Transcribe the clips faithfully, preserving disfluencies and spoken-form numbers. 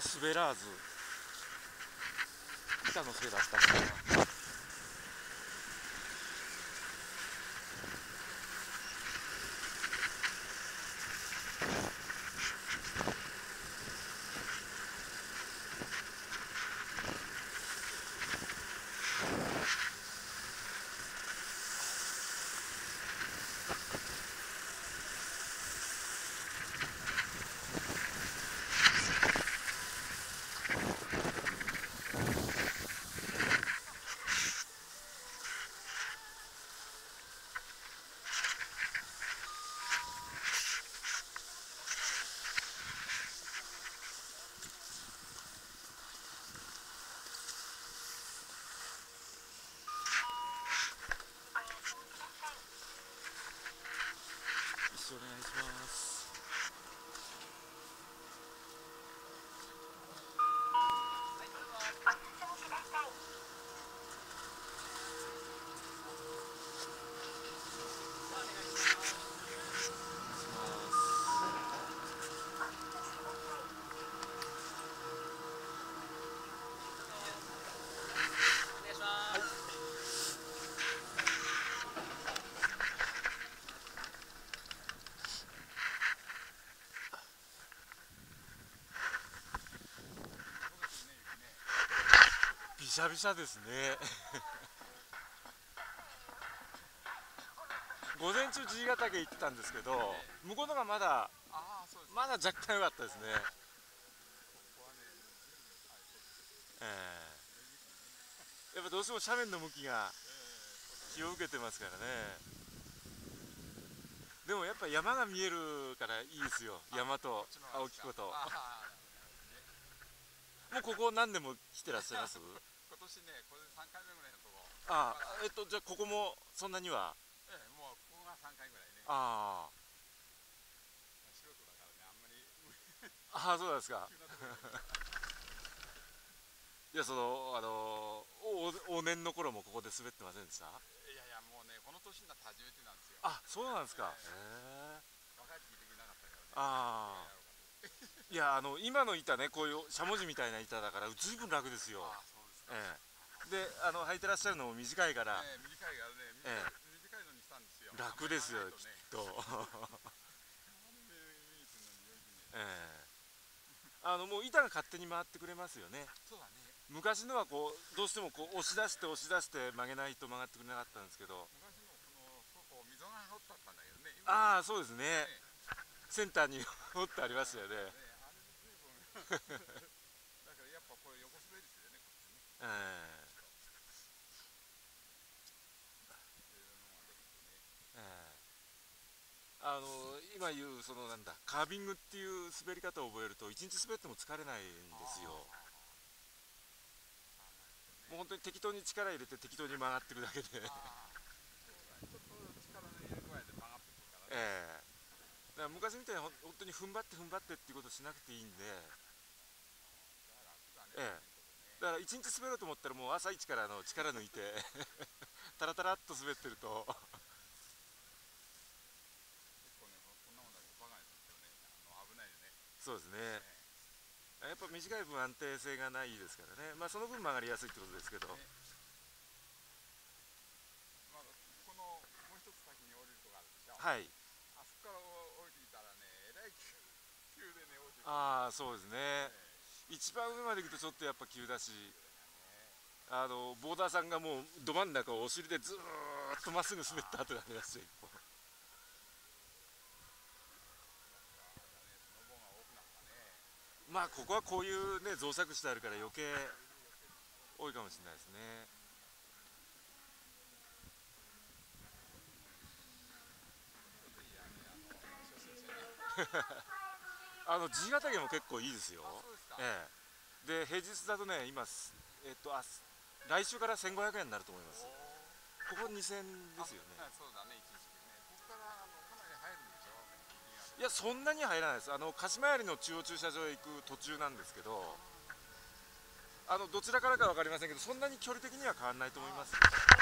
滑らず板のせいだったのかな。お願いします。びしゃびしゃですね。午前中爺ヶ岳行ってたんですけど、向こうのがまだまだ若干良かったですね。えー、やっぱどうしても斜面の向きが気を受けてますからね。でもやっぱ山が見えるからいいですよ。山と青木湖と。もうここ何年も来てらっしゃいます？ 今年ね、これでさんかいめぐらいのとこ。 ああ、えっとじゃあここもそんなには。 ええ、もうここがさんかいぐらいね。 ああ。 素人だからね、あんまり。 ああ、そうですか。いや、そのあの往年の頃もここで滑ってませんでした？ いやいや、もうね、この年になって初めてなんですよ。 あ、そうなんですか。へえ。 若い時できなかったからね。 ああ。いや、あの今の板ね、こういうしゃもじみたいな板だからずいぶん楽ですよ。 ああ、そうですか。 ええ。で、あの履いてらっしゃるのも短いから。 ええ、短いからね、短い、 ええ、 短いのにしたんですよ。 楽ですよ、きっと。ええ。あのもう板が勝手に回ってくれますよね。 そうだね。 昔のはこうどうしてもこう押し出して押し出して曲げないと曲がってくれなかったんですけど。 昔のこのそこ溝が掘ってあったんだけどね。 ああ、そうですね。センターに掘ってありますよね。 だからやっぱこれ横滑りするよね、こっちね。ええ。 あの今言うそのなんだカービングっていう滑り方を覚えると一日滑っても疲れないんですよ。もう本当に適当に力入れて適当に曲がってるだけで。ええ。だから昔みたいに本当に踏ん張って踏ん張ってっていうことしなくていいんで。ええ。だから一日滑ろうと思ったらもう朝一からの力抜いてタラタラっと滑ってると。そうですね。やっぱ短い分安定性がないですからね。まあその分曲がりやすいってことですけど。 このもう一つ先に降りるとこあるでしょ。 はい。 あそこから降りてきたらね、えらい急でね、降りてくる。 ああ、そうですね。一番上まで行くとちょっとやっぱ急だし、あのボーダーさんがもうど真ん中をお尻でずーっとまっすぐ滑った後がありますよ。まあここはこういうね造作してあるから余計多いかもしれないですね。あの爺ヶ岳も結構いいですよ。ええ。で平日だとね今えっとあ来週からせんごひゃくえんになると思います。ここにせんえんですよね。 そうだね、一日ね。ここからあのかなり入るんでしょ。 いやそんなに入らないです。あの鹿島槍の中央駐車場へ行く途中なんですけど、あのどちらからか分かりませんけどそんなに距離的には変わらないと思います。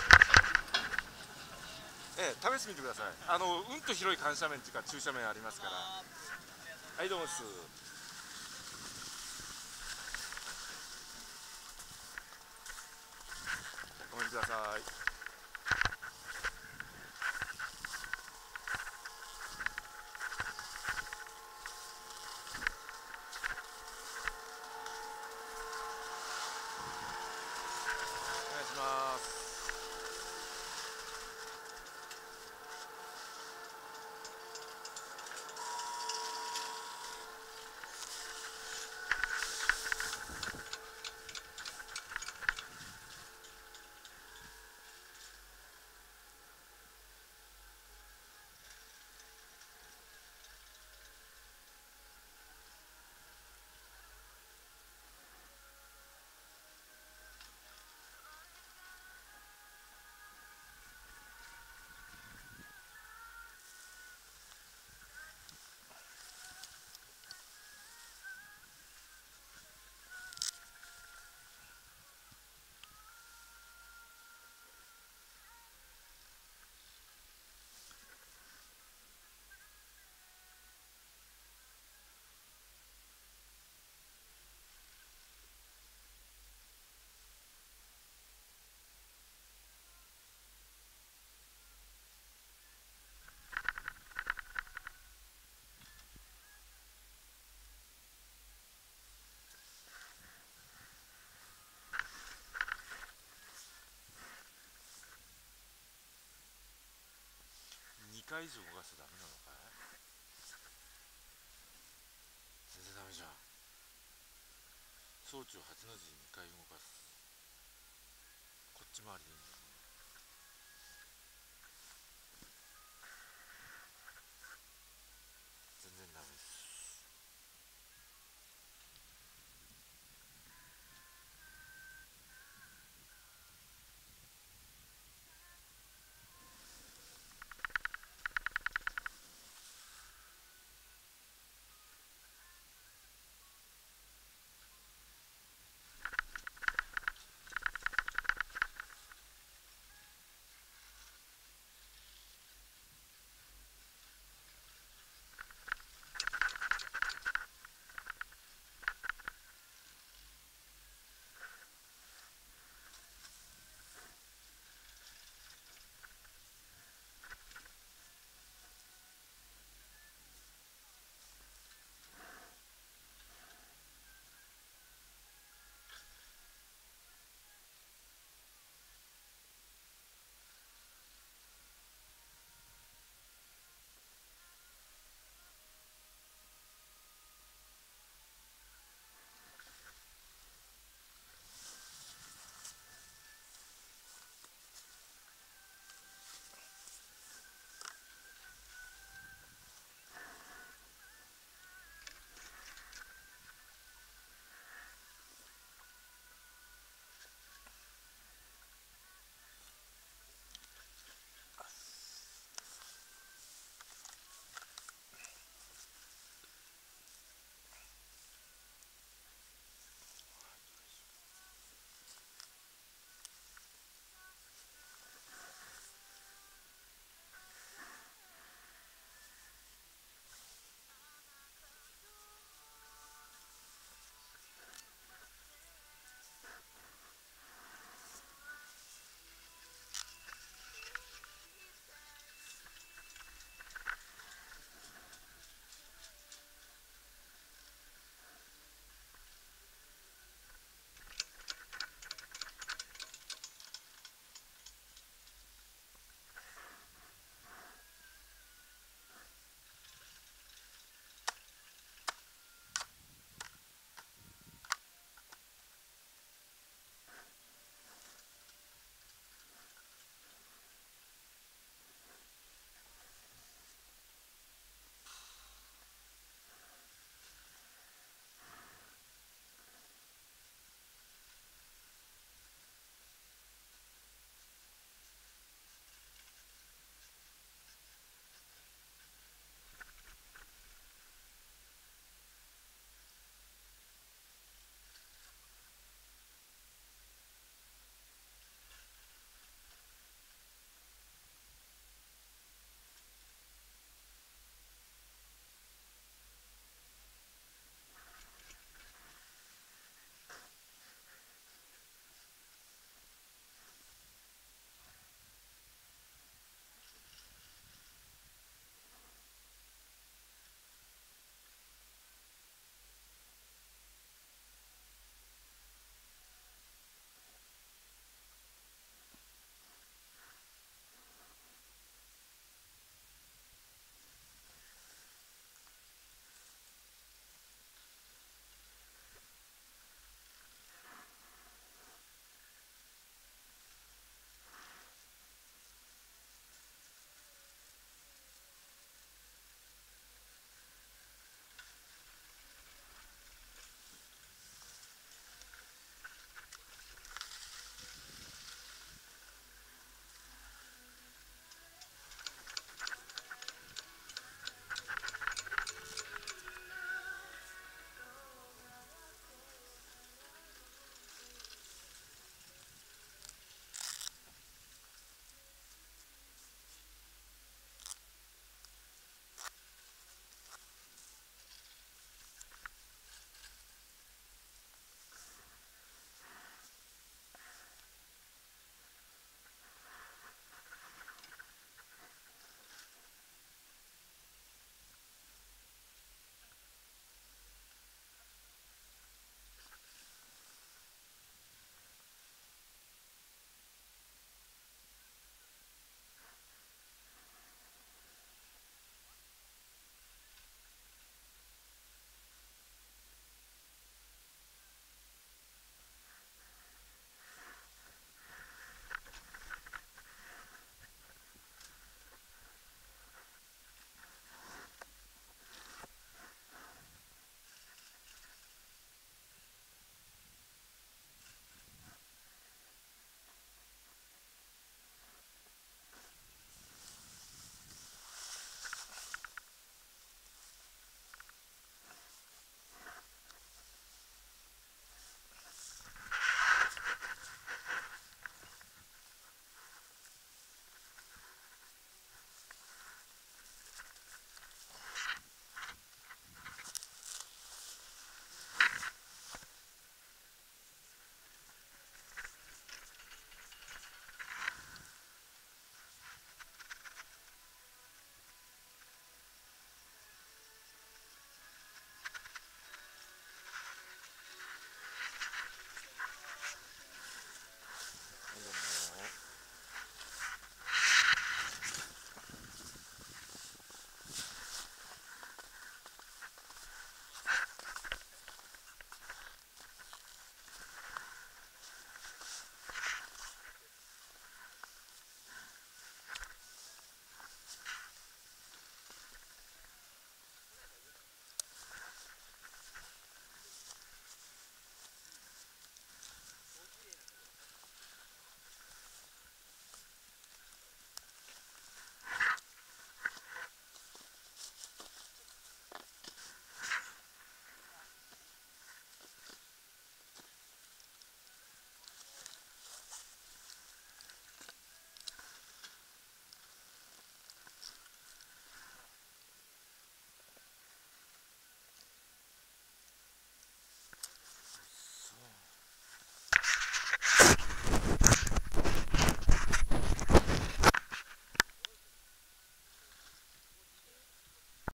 ええ、試してみてください。あのうんと広い緩斜面っていうか中斜面ありますから。はい、どうもです。 めんください。お願いします。にかい以上動かしちゃダメなのかい？全然ダメじゃん。装置をはちの字ににかい動かす。こっち回りでいいんじゃない？